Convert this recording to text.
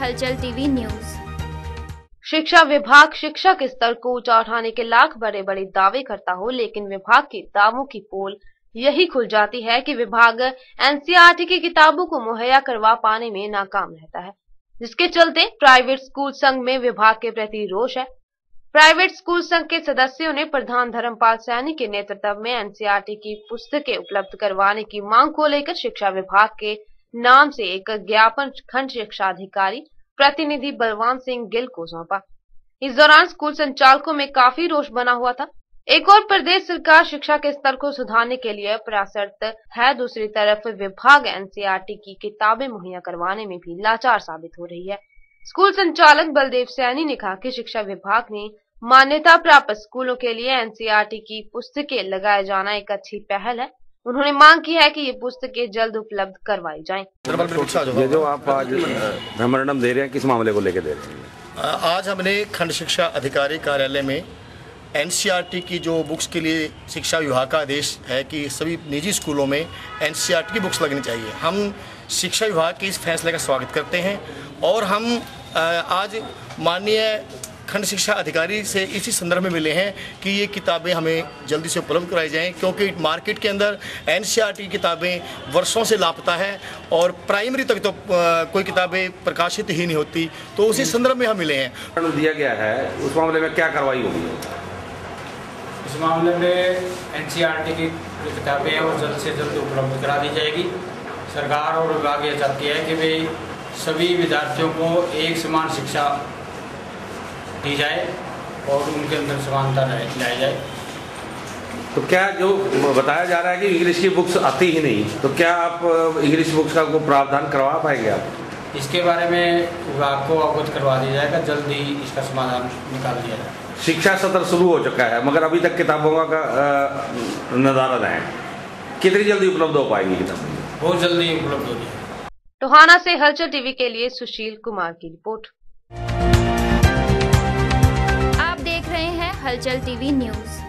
हलचल TV news. शिक्षा विभाग शिक्षा के स्तर को ऊंचा उठाने के लाख बड़े बड़े दावे करता हो, लेकिन विभाग के दावों की पोल यही खुल जाती है कि विभाग एनसीईआरटी की किताबों को मुहैया करवा पाने में नाकाम रहता है, जिसके चलते प्राइवेट स्कूल संघ में विभाग के प्रति रोष है। प्राइवेट स्कूल संघ के सदस्यों ने प्रधान धर्मपाल सैनी के नेतृत्व में एनसीईआरटी की पुस्तकें उपलब्ध करवाने की मांग को लेकर शिक्षा विभाग के नाम से एक ज्ञापन खंड शिक्षा अधिकारी प्रतिनिधि बलवान सिंह गिल को सौंपा। इस दौरान स्कूल संचालकों में काफी रोष बना हुआ था। एक और प्रदेश सरकार शिक्षा के स्तर को सुधारने के लिए प्रयासरत है, दूसरी तरफ विभाग एनसीईआरटी की किताबें मुहैया करवाने में भी लाचार साबित हो रही है। स्कूल संचालक बलदेव सैनी ने कहा कि शिक्षा विभाग ने मान्यता प्राप्त स्कूलों के लिए एनसीईआरटी की पुस्तकें लगाए जाना एक अच्छी पहल है। उन्होंने मांग की है कि ये पुस्तकें जल्द उपलब्ध करवाई जाएं। ये जो आप आज मेमोरेंडम दे रहे हैं, किस मामले को लेकर दे रहे हैं? आज हमने खंड शिक्षा अधिकारी कार्यालय में एनसीईआरटी की जो बुक्स के लिए शिक्षा विभाग का आदेश है कि सभी निजी स्कूलों में एनसीईआरटी की बुक्स लगनी चाहिए। हम शिक्षा विभाग के इस फैसले का स्वागत करते हैं और हम आज माननीय खंड शिक्षा अधिकारी से इसी संदर्भ में मिले हैं कि ये किताबें हमें जल्दी से उपलब्ध कराई जाएं, क्योंकि मार्केट के अंदर एनसीईआरटी किताबें वर्षों से लापता है और प्राइमरी तक तो कोई किताबें प्रकाशित ही नहीं होती, तो उसी संदर्भ में हम मिले हैं। दिया गया है, उस मामले में क्या कार्रवाई होगी? इस मामले में एनसीईआरटी की किताबें और जल्द से जल्द उपलब्ध करा दी जाएगी। सरकार और विभाग ये चाहती है कि भाई सभी विद्यार्थियों को एक समान शिक्षा दी जाए और उनके अंदर समानता लाई जाए। तो क्या जो बताया जा रहा है कि इंग्लिश की बुक्स आती ही नहीं, तो क्या आप इंग्लिश बुक्स का को प्रावधान करवा पाएंगे आप? इसके बारे में विभाग को अवगत करवा दिया जाएगा, जल्द ही इसका समाधान निकाल दिया जाएगा। शिक्षा सत्र शुरू हो चुका है, मगर अभी तक किताबों का निर्धारण है। कितनी जल्दी उपलब्ध हो पाएंगी किताबें? बहुत जल्दी उपलब्ध होगी। टोहाना से हलचल टीवी के लिए सुशील कुमार की रिपोर्ट। आप देख रहे हैं हलचल टीवी न्यूज।